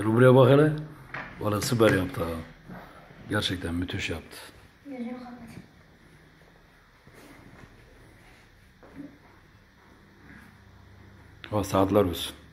buraya bak hele. Valla süper yaptı ha. Gerçekten müthiş yaptı. Gözünü kapat. Ha, saatler olsun.